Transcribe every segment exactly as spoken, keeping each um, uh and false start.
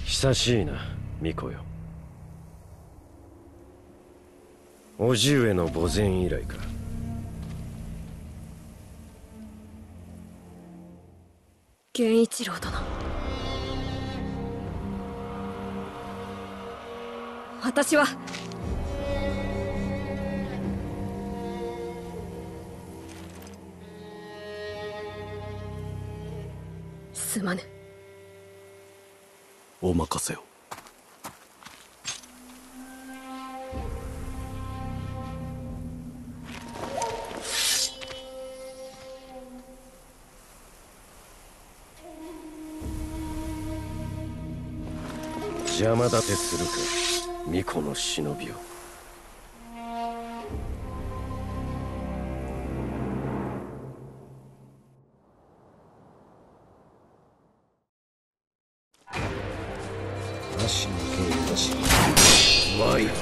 久しいな、巫女よ。叔父上の墓前以来か。 源一郎殿、私はすまぬ。 お任せを。 邪魔立てするか、巫女の忍びを。足の毛なし、まい。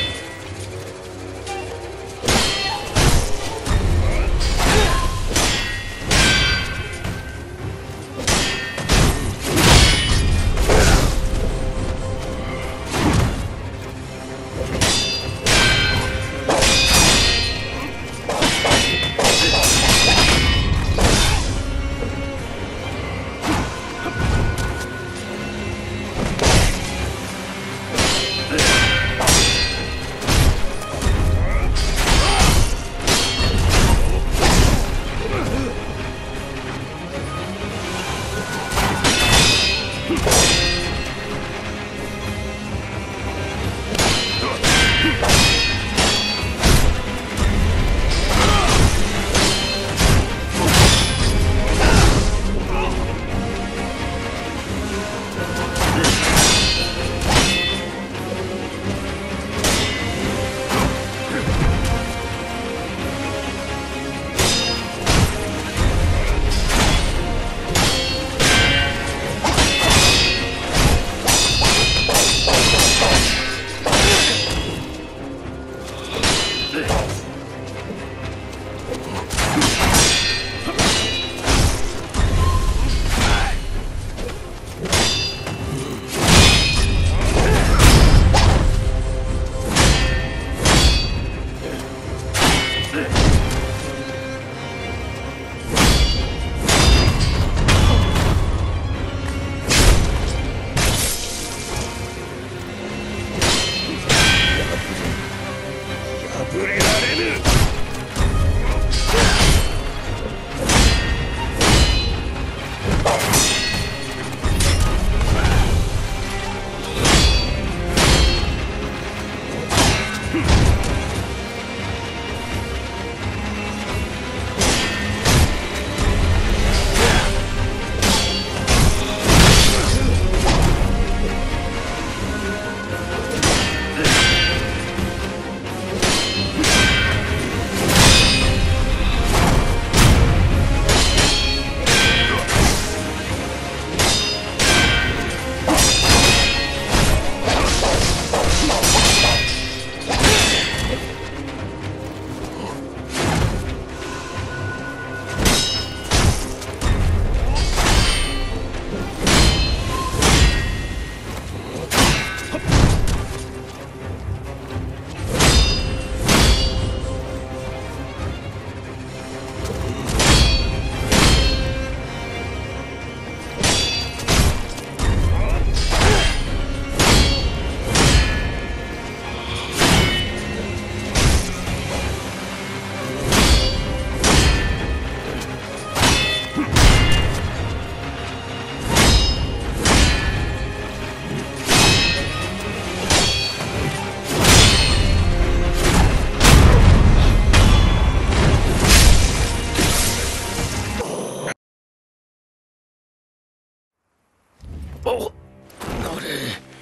お、あれ。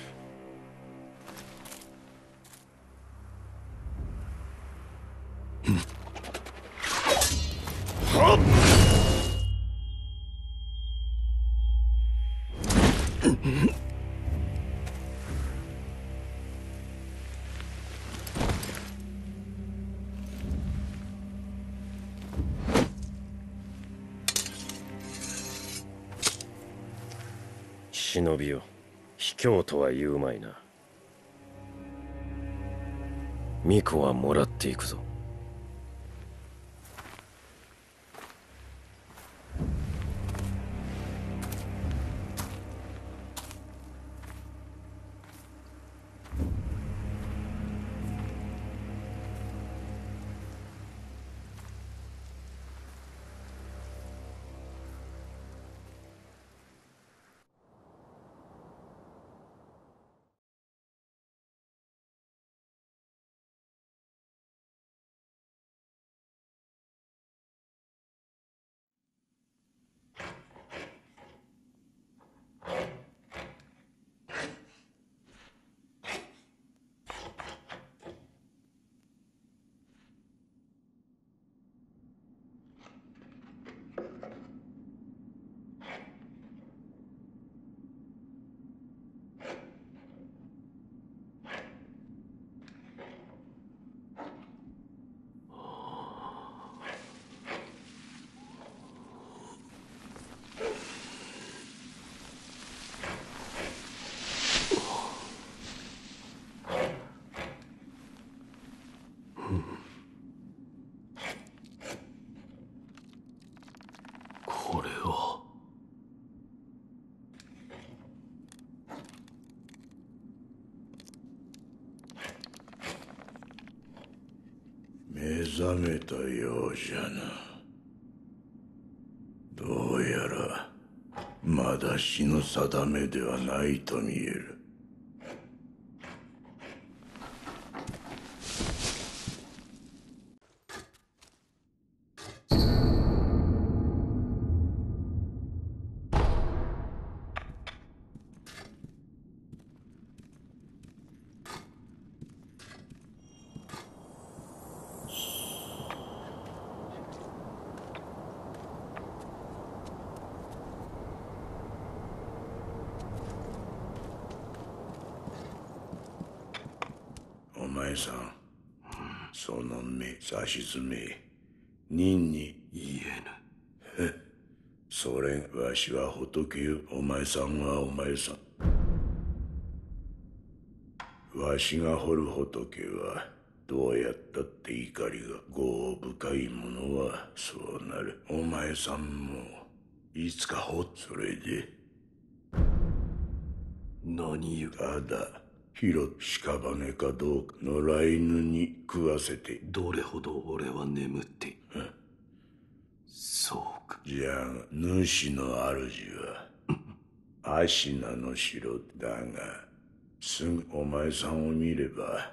はっ。忍びよ、 卑怯とは言うまいな。巫女はもらっていくぞ。 これは。 目覚めたようじゃな。どうやらまだ死の定めではないと見える。お前さん、その目差し詰め任に言えぬ。 それわしは仏よ。お前さんはお前さん。わしが掘る仏はどうやったって怒りが業深いものはそうなる。お前さんもいつか掘っそれで何言う。 ただ広屍かどうか野良犬に食わせて。 どれほど俺は眠っている。そうか。 じゃあ主の主はアシナの城だが、すぐお前さんを見れば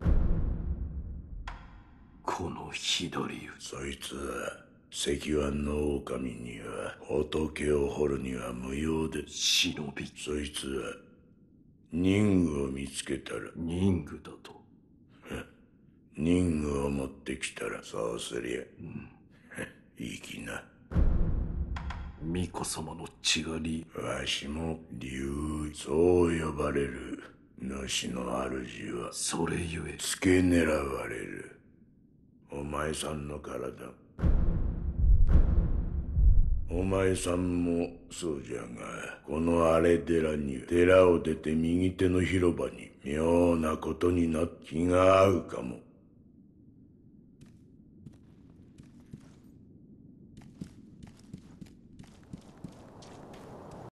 この左腕。 そいつは石腕の狼には仏を掘るには無用で。 忍び。 そいつは人具を見つけたら。 人具だと。 人具を持ってきたらそうすりゃ、うん、いいきな。 巫女様の血がり。 わしも竜、そう呼ばれる主の主はそれゆえ付け狙われる。お前さんの体、お前さんもそうじゃが、この荒れ寺に寺を出て右手の広場に妙なことになって気が合うかも。